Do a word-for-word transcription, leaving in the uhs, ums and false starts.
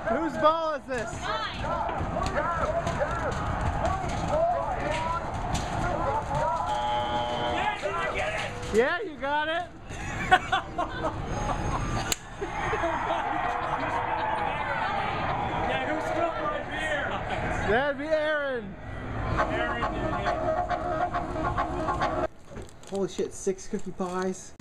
Whose ball is this? Mine. Yeah, did I get it? Yeah, you got it. Yeah, who spilled my beer? That'd be Aaron. Aaron did it. Holy shit, six cookie pies.